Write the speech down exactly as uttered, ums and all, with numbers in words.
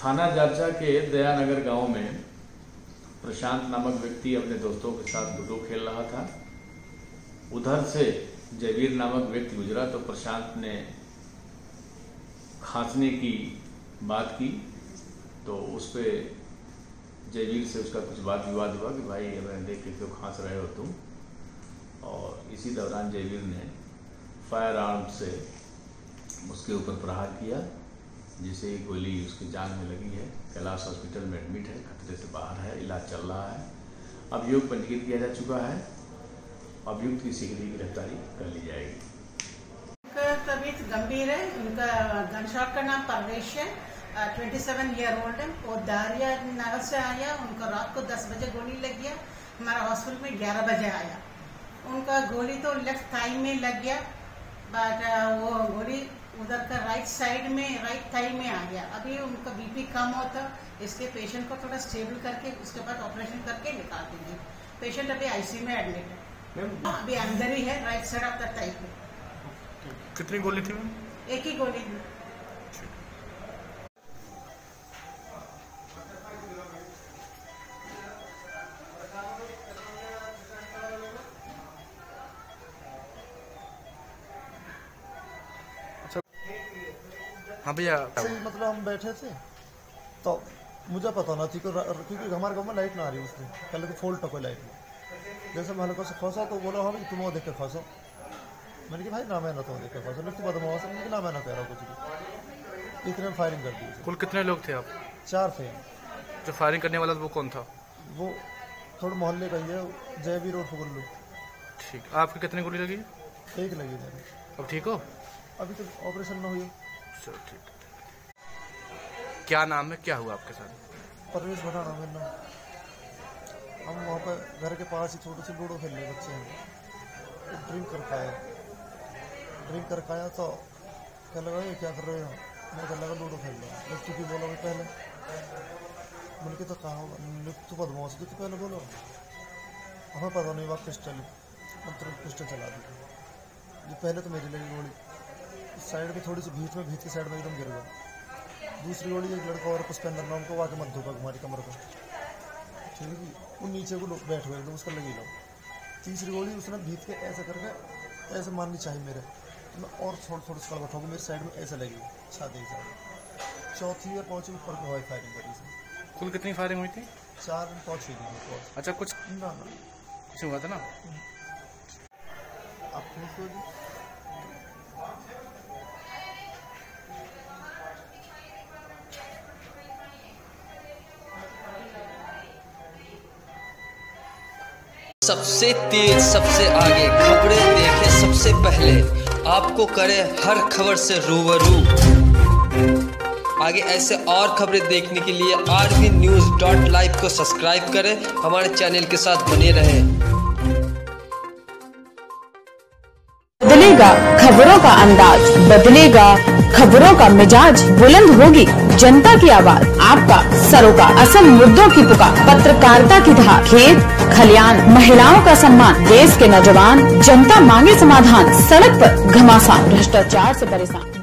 थाना जारजा के दयानगर गांव में प्रशांत नामक व्यक्ति अपने दोस्तों के साथ लूडो खेल रहा था। उधर से जयवीर नामक व्यक्ति गुजरा तो प्रशांत ने खांसने की बात की, तो उस पर जयवीर से उसका कुछ वाद विवाद हुआ कि भाई मैंने देख के क्यों खांस रहे हो तुम। और इसी दौरान जयवीर ने फायर आर्म से उसके ऊपर प्रहार किया, जिसे गोली उसकी जान में लगी है। कैलाश हॉस्पिटल में एडमिट है, खतरे से बाहर है, इलाज चल रहा है। अभियोग पंजीकृत किया जा चुका है। अभियुक्त की शीघ्र ही गिरफ्तारी कर ली जाएगी। उनका तबीयत गंभीर है। उनका गनशॉट का नाम परवेश है, सत्ताईस ईयर ओल्ड है। वो दारिया नगर से आया। उनका रात को दस बजे गोली लग गया। हमारा हॉस्पिटल में ग्यारह बजे आया। उनका गोली तो लेफ्ट थाई में लग गया, बट वो गोली उधर का राइट साइड में, राइट थाई में आ गया। अभी उनका बीपी कम होता, इसलिए पेशेंट को थोड़ा स्टेबल करके उसके बाद ऑपरेशन करके निकाल देंगे। पेशेंट अभी आईसीयू में एडमिट है, अभी अंदर ही है, right side of the thigh पे। कितनी गोली थी मैम? एक ही गोली थी। हाँ भैया, मतलब हम बैठे थे तो मुझे पता ना थी क्योंकि हमारे गाँव में लाइट ना आ रही उसने कल फॉल्ट कोई लाइट में। जैसे मैं हल्का से खसा तो बोला हाँ भाई तुम वो देख के खसो। मैंने कि भाई ना मैं ना तुम देख के खसो, लिख तो बदमाश है ना, मैं ना कह रहा कुछ भी। इतने फायरिंग कर दी। कुल कितने लोग थे आप? चार थे। जो फायरिंग करने वाला वो कौन था? वो थोड़े मोहल्ले का ही है, जयवीर और फुगुल्लू। ठीक। आपकी कितनी गोली लगी? एक लगी मेरी। अब ठीक हो? अभी तो ऑपरेशन ना हुई। चलो ठीक। क्या नाम है, क्या हुआ आपके साथ? परवेश भटाना मेरा नाम। हम वहाँ पर घर के पास ही छोटे से लूडो खेल रहे बच्चे हैं। ड्रिंक कर पाया ड्रिंक कर पाया तो क्या लगा ये क्या कर रहे हो? मैं क्या लगा लूडो खेल रहा हूँ। चूँकि बोला भाई पहले मुझे तो कहा होगा तो बदमाश तो पहले बोलो। हमें पता नहीं बात पिस्टल मतलब पिस्टल चला दी। जो पहले तो मेरी लगी गोली साइड में, थोड़ी सी भीत में, भीत की साइड में एकदम गिर गया। दूसरी गोली एक लड़का और पुष्पेंद्र नाम को आके मत धोखा हमारी कमर को, ठीक है। वो नीचे को बैठ गए एकदम, उसका लगी लो। तीसरी गोली उसने भीत के ऐसे करके ऐसे मारनी चाहिए मेरे, तो मैं और थोड़ा थोड़ा उसका बैठाऊँगा, मेरी साइड में ऐसे लगी छाती की साइड। चौथी और पाँचवीं ऊपर को हवाई फायरिंग करी थी। कुल कितनी फायरिंग हुई थी? चार में पाँच हुई थी। अच्छा, कुछ ना ना कुछ हुआ था ना? आप सबसे तेज, सबसे आगे खबरें देखें सबसे पहले, आपको करे हर खबर से रूबरू। आगे ऐसे और खबरें देखने के लिए आरबी न्यूज़ डॉट लाइव को सब्सक्राइब करें, हमारे चैनल के साथ बने रहें। बदलेगा खबरों का अंदाज, बदलेगा खबरों का मिजाज, बुलंद होगी जनता की आवाज, आपका सरोकार, असल मुद्दों की पुकार, पत्रकारिता की धार, खेत खलियान, महिलाओं का सम्मान, देश के नौजवान, जनता मांगे समाधान, सड़क पर घमासान, भ्रष्टाचार से परेशान।